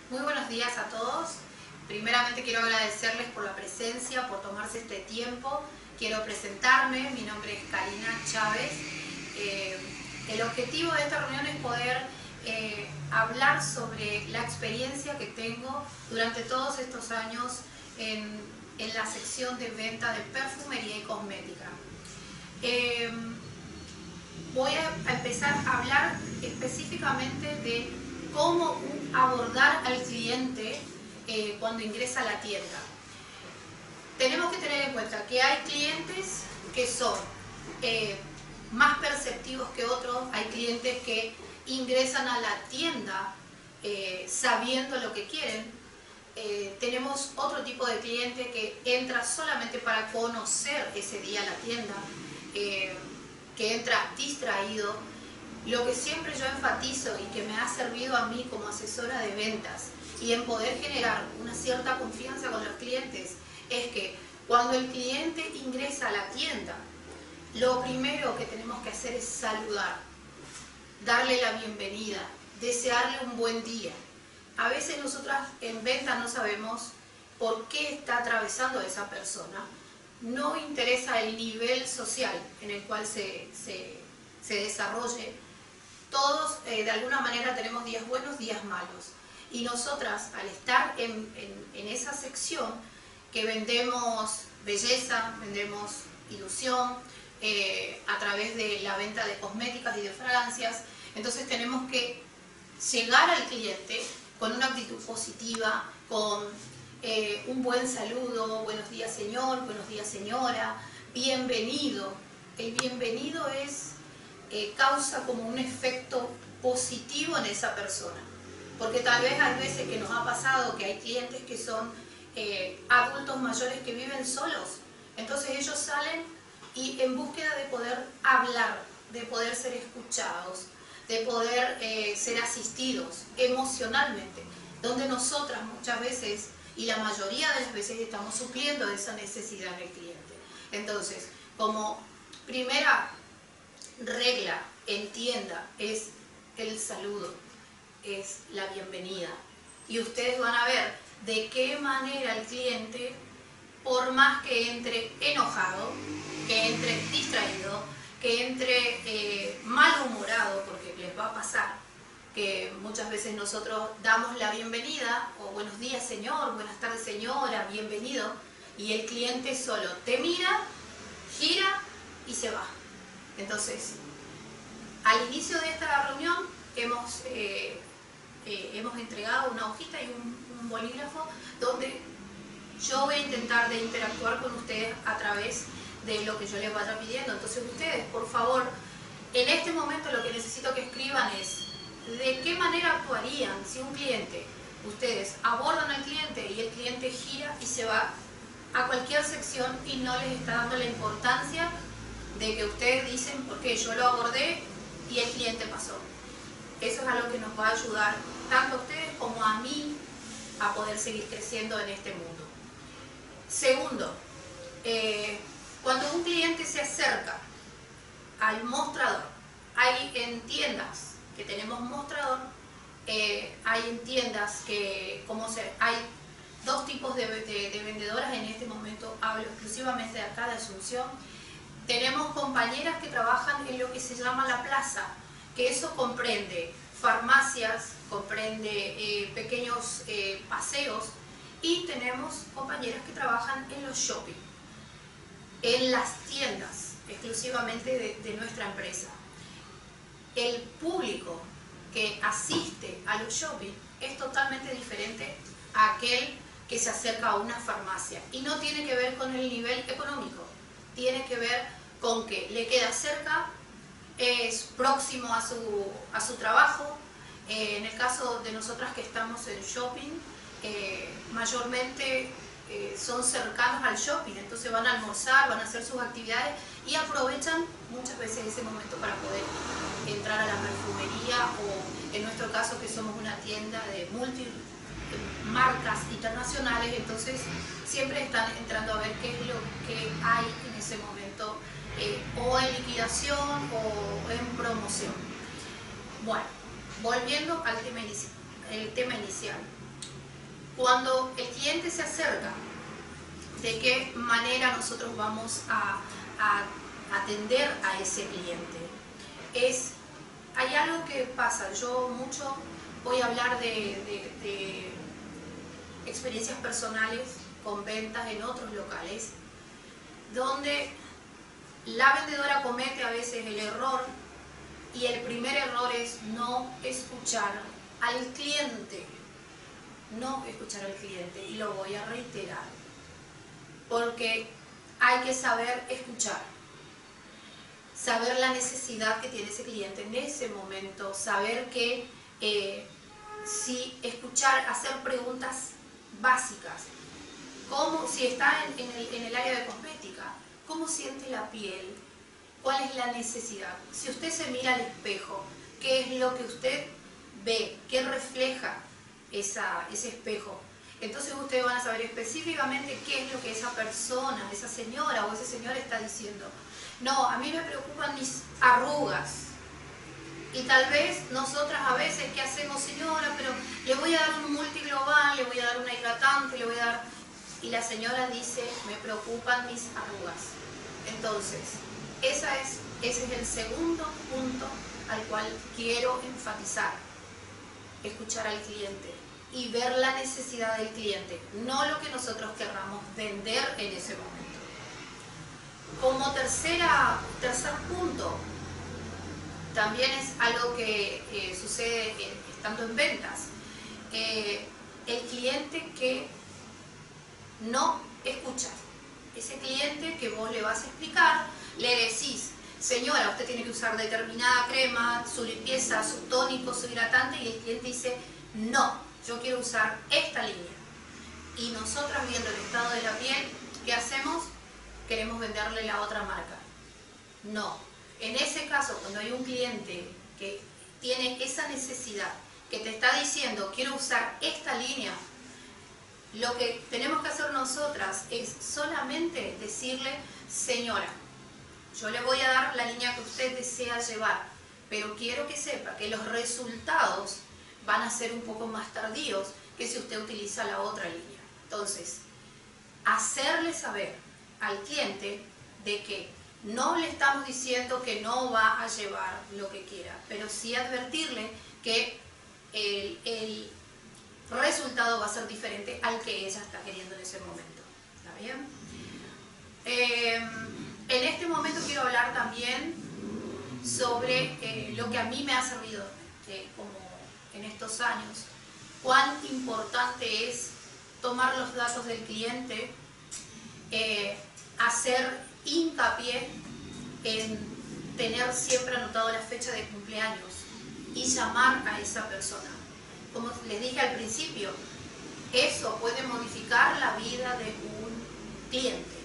Muy buenos días a todos. Primeramente quiero agradecerles por la presencia, por tomarse este tiempo. Quiero presentarme, mi nombre es Karina Chávez. El objetivo de esta reunión es poder hablar sobre la experiencia que tengo durante todos estos años en la sección de venta de perfumería y cosmética. Voy a empezar a hablar específicamente de cómo abordar al cliente cuando ingresa a la tienda. Tenemos que tener en cuenta que hay clientes que son más perceptivos que otros, hay clientes que ingresan a la tienda sabiendo lo que quieren. Tenemos otro tipo de cliente que entra solamente para conocer ese día la tienda, que entra distraído. Lo que siempre yo enfatizo y que me ha servido a mí como asesora de ventas y en poder generar una cierta confianza con los clientes es que cuando el cliente ingresa a la tienda, lo primero que tenemos que hacer es saludar, darle la bienvenida, desearle un buen día. A veces nosotras en venta no sabemos por qué está atravesando esa persona. No interesa el nivel social en el cual se desarrolle. Todos de alguna manera tenemos días buenos, días malos. Y nosotras, al estar en esa sección que vendemos belleza, vendemos ilusión, a través de la venta de cosméticas y de fragancias, entonces tenemos que llegar al cliente con una actitud positiva, con un buen saludo, buenos días señor, buenos días señora, bienvenido. El bienvenido causa como un efecto positivo en esa persona, porque tal vez hay veces que nos ha pasado que hay clientes que son adultos mayores que viven solos, entonces ellos salen y en búsqueda de poder hablar, de poder ser escuchados, de poder ser asistidos emocionalmente, donde nosotras muchas veces y la mayoría de las veces estamos supliendo esa necesidad del cliente. Entonces, como primera regla en tienda es el saludo, es la bienvenida. Y ustedes van a ver de qué manera el cliente, por más que entre enojado, que entre distraído, que entre malhumorado, porque les va a pasar que muchas veces nosotros damos la bienvenida, o buenos días señor, buenas tardes señora, bienvenido, y el cliente solo te mira, gira y se va. Entonces, al inicio de esta reunión hemos entregado una hojita y un bolígrafo donde yo voy a intentar de interactuar con ustedes a través de lo que yo les vaya pidiendo. Entonces ustedes, por favor, en este momento lo que necesito que escriban es de qué manera actuarían si un cliente, ustedes abordan al cliente y el cliente gira y se va a cualquier sección y no les está dando la importancia de que ustedes dicen porque yo lo abordé y el cliente pasó. Eso es algo que nos va a ayudar tanto a ustedes como a mí a poder seguir creciendo en este mundo. Segundo, cuando un cliente se acerca al mostrador, hay en tiendas que tenemos mostrador, hay en tiendas que, hay dos tipos de vendedoras en este momento, hablo exclusivamente de acá de Asunción. Tenemos compañeras que trabajan en lo que se llama la plaza, que eso comprende farmacias, comprende pequeños paseos, y tenemos compañeras que trabajan en los shopping, en las tiendas exclusivamente de nuestra empresa. El público que asiste a los shopping es totalmente diferente a aquel que se acerca a una farmacia, y no tiene que ver con el nivel económico, tiene que ver con que le queda cerca, es próximo a su trabajo. En el caso de nosotras que estamos en shopping, mayormente son cercanos al shopping, entonces van a almorzar, van a hacer sus actividades y aprovechan muchas veces ese momento para poder entrar a la perfumería, o en nuestro caso que somos una tienda de marcas internacionales, entonces siempre están entrando a ver qué es lo que hay en ese momento, o en liquidación o en promoción. Bueno, volviendo al tema inicial. Cuando el cliente se acerca, ¿de qué manera nosotros vamos a atender a ese cliente? Hay algo que pasa, yo mucho voy a hablar de experiencias personales con ventas en otros locales, donde la vendedora comete a veces el error, y el primer error es no escuchar al cliente. No escuchar al cliente, y lo voy a reiterar, porque hay que saber escuchar, saber la necesidad que tiene ese cliente en ese momento, saber que si escuchar, hacer preguntas básicas, como si está en el área de cosmética, ¿cómo siente la piel? ¿Cuál es la necesidad? Si usted se mira al espejo, ¿qué es lo que usted ve? ¿Qué refleja ese espejo? Entonces ustedes van a saber específicamente qué es lo que esa persona, esa señora o ese señor está diciendo. No, a mí me preocupan mis arrugas. Y tal vez nosotras a veces, ¿qué hacemos? Señora, pero le voy a dar un multiglobal, le voy a dar una hidratante, le voy a dar... Y la señora dice, me preocupan mis arrugas. Entonces, ese es el segundo punto al cual quiero enfatizar. Escuchar al cliente y ver la necesidad del cliente, no lo que nosotros querramos vender en ese momento. Como tercer punto, también es algo que sucede estando en ventas. El cliente que no escucha. Ese cliente que vos le vas a explicar, le decís, señora, usted tiene que usar determinada crema, su limpieza, su tónico, su hidratante, y el cliente dice, no, yo quiero usar esta línea. Y nosotras, viendo el estado de la piel, ¿qué hacemos? Queremos venderle la otra marca. No. En ese caso, cuando hay un cliente que tiene esa necesidad, que te está diciendo, quiero usar esta línea, lo que tenemos que hacer nosotras es solamente decirle, señora, yo le voy a dar la línea que usted desea llevar, pero quiero que sepa que los resultados van a ser un poco más tardíos que si usted utiliza la otra línea. Entonces, hacerle saber al cliente de que no le estamos diciendo que no va a llevar lo que quiera, pero sí advertirle que el resultado va a ser diferente al que ella está queriendo en ese momento. ¿Está bien? En este momento quiero hablar también sobre lo que a mí me ha servido como en estos años, cuán importante es tomar los datos del cliente, hacer hincapié en tener siempre anotado la fecha de cumpleaños y llamar a esa persona. Como les dije al principio, eso puede modificar la vida de un cliente.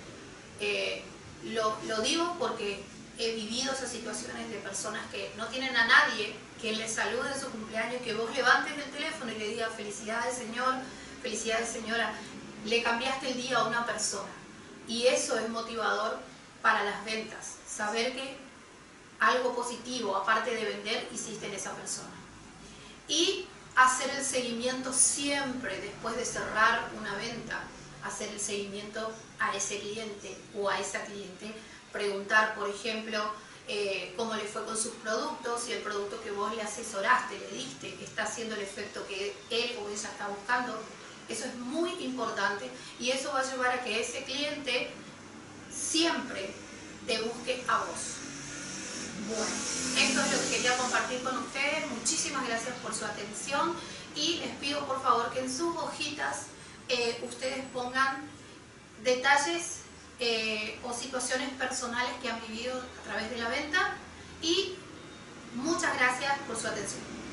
Lo digo porque he vivido esas situaciones de personas que no tienen a nadie quien les salude en su cumpleaños, que vos levantes el teléfono y le digas felicidades señor, felicidades señora, le cambiaste el día a una persona. Y eso es motivador para las ventas, saber que algo positivo, aparte de vender, hiciste en esa persona. Y hacer el seguimiento siempre, después de cerrar una venta, hacer el seguimiento a ese cliente o a esa cliente, preguntar, por ejemplo, cómo le fue con sus productos, si el producto que vos le asesoraste, le diste, está haciendo el efecto que él o ella está buscando. Eso es muy importante y eso va a llevar a que ese cliente siempre te busque a vos. Bueno, esto es lo que quería compartir con ustedes. Muchísimas gracias por su atención y les pido por favor que en sus hojitas ustedes pongan detalles o situaciones personales que han vivido a través de la venta y muchas gracias por su atención.